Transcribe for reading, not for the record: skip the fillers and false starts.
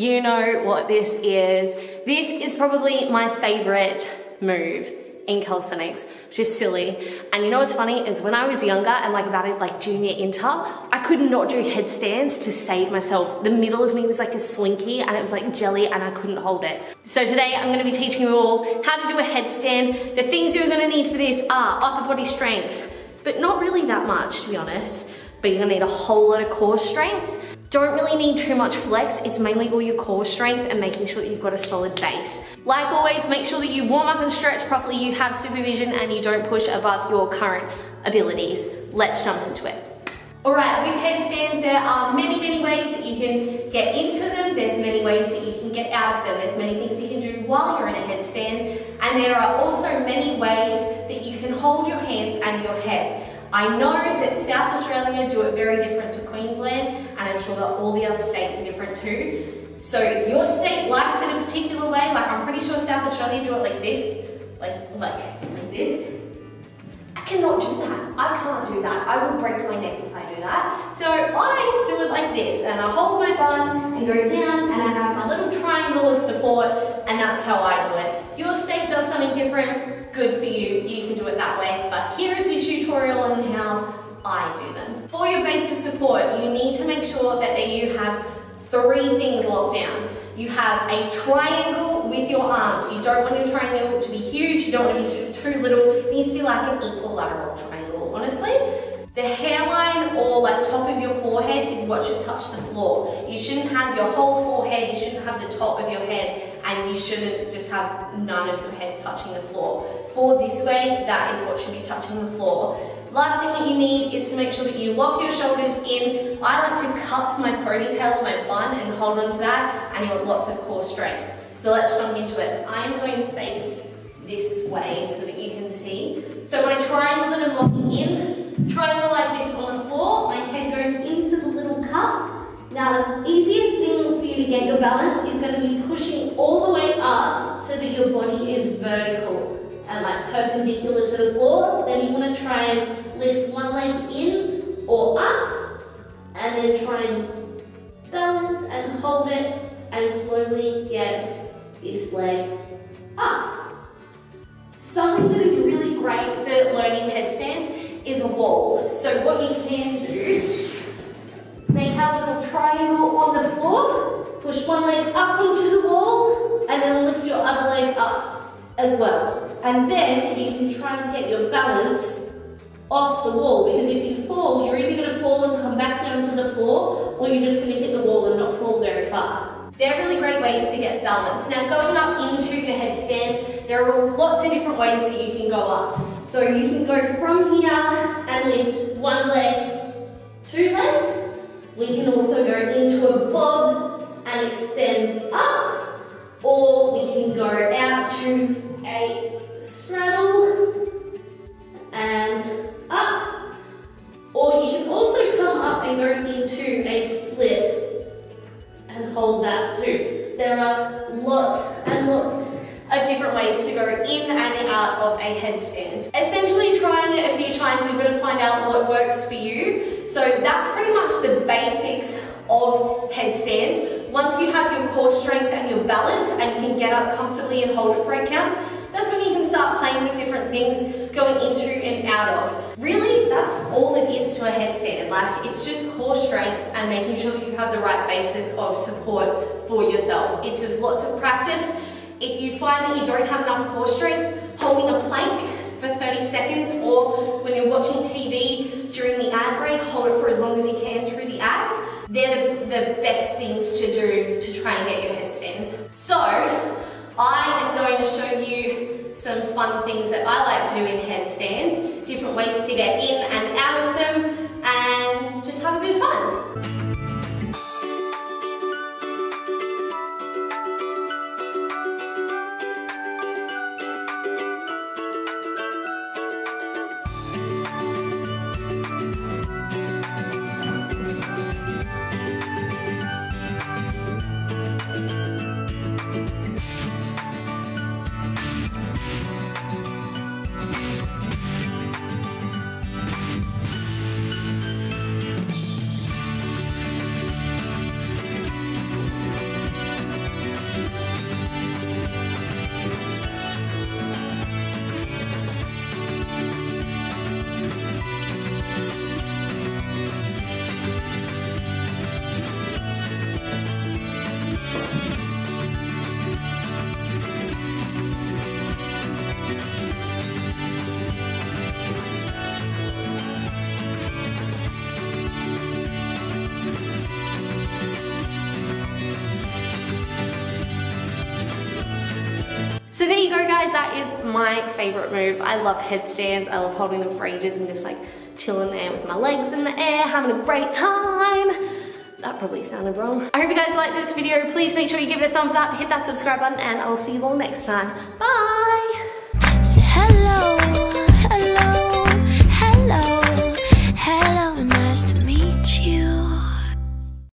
you know what this is. This is probably my favorite move in calisthenics, which is silly. And you know what's funny is when I was younger and about junior inter, I could not do headstands to save myself. The middle of me was like a slinky and it was like jelly and I couldn't hold it. So today I'm gonna be teaching you all how to do a headstand. The things you're gonna need for this are upper body strength, but not really that much to be honest, but you're gonna need a whole lot of core strength. Don't really need too much flex, it's mainly all your core strength and making sure that you've got a solid base. Like always, make sure that you warm up and stretch properly, you have supervision and you don't push above your current abilities. Let's jump into it. All right, with headstands, there are many ways that you can get into them. There's many ways that you can get out of them. There's many things you can do while you're in a headstand. And there are also many ways that you can hold your hands and your head. I know that South Australia do it very different to Queensland, and I'm sure that all the other states are different too. So if your state likes it a particular way, like I'm pretty sure South Australia do it like this, like this. I cannot do that. I can't do that. I will break my neck if I do that. So I do it like this, and I hold my bun and go down, and I have my little triangle of support, and that's how I do it. If your state does something different, good for you. You can do it that way. But here is your tutorial on how I do them. For your base of support, you need to make sure that you have 3 things locked down. You have a triangle with your arms. You don't want your triangle to be huge, you don't want it to be too little. It needs to be like an equilateral triangle, honestly. The hairline or like top of your forehead is what should touch the floor. You shouldn't have your whole forehead, you shouldn't have the top of your head, and you shouldn't just have none of your head touching the floor. For this way, that is what should be touching the floor. Last thing that you need is to make sure that you lock your shoulders in. I like to cup my ponytail or my bun and hold on to that, and you want lots of core strength. So let's jump into it. I am going to face this way so that you can see. So my triangle that I'm locking in, triangle like this on the floor, my head goes into the little cup. Now the easiest thing for you to get your balance is going to be pushing all the way up so that your body is vertical and like perpendicular to the floor. Then you want to try and lift one leg in or up, and then try and balance and hold it and slowly get this leg up. Something that is really great for learning headstands is a wall. So what you can do, make a little triangle on the floor, push one leg up onto the wall, and then lift your other leg up as well. And then you can try and get your balance off the wall, because if you fall, you're either going to fall and come back down to the floor, or you're just going to hit the wall and not fall very far. They're really great ways to get balance. Now going up into your headstand, there are lots of different ways that you can go up. So you can go from here and lift one leg, 2 legs. We can also go into a bob and extend up, or we can go out to a straddle and up, or you can also come up and go into a split and hold that too. There are lots and lots of different ways to go in and out of a headstand. Essentially trying it a few times, you're going to find out what works for you. So that's pretty much the basics of headstands. Once you have your core strength and your balance and you can get up comfortably and hold it for 8 counts, that's when you can start playing with different things, going into and out of. Really, that's all it is to a headstand. Like, it's just core strength and making sure that you have the right basis of support for yourself. It's just lots of practice. If you find that you don't have enough core strength, holding a plank for 30 seconds, or when you're watching TV during the ad break, hold it for as long as you can through the ads. They're the best things to do to try and get your headstands. So, I am going to show you some fun things that I like to do in headstands, different ways to get in and out of them, and just have a bit of fun. guys, that is my favorite move. I love headstands. I love holding them for ages and just like chilling there with my legs in the air, having a great time. That probably sounded wrong. I hope you guys liked this video. Please make sure you give it a thumbs up, hit that subscribe button, and I'll see you all next time. Bye.